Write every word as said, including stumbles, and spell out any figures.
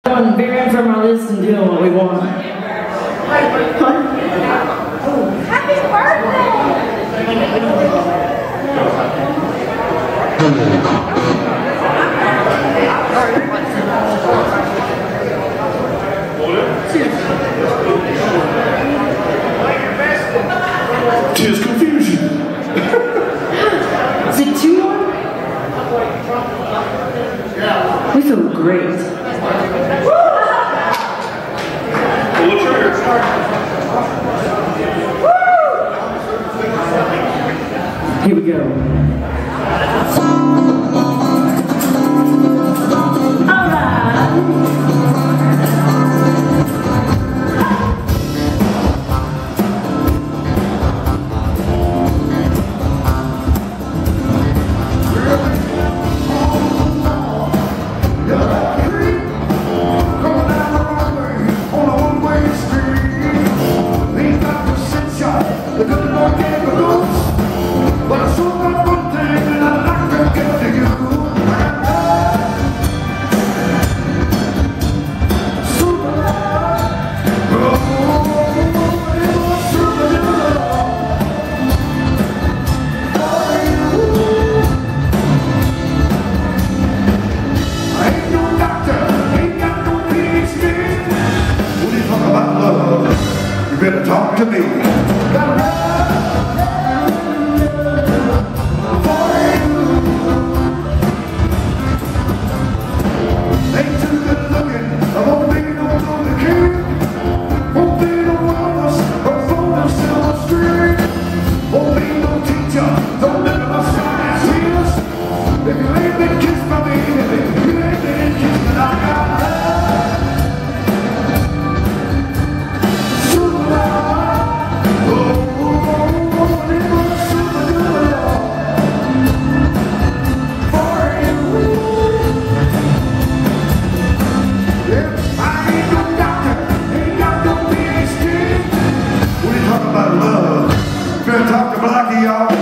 Going veering from our list and doing what we want. Happy birthday! Tis confusion. Is it two more? We feel great. Pull the trigger. Here we go. You better talk to me. Ain't too good looking. I won't be no the king. Won't be no wellness or phone or silver string. Won't be no teacher. Don't let my science heals. If you ain't been kissed by me, if you ain't been kissed, then I got talk to Blackie, y'all.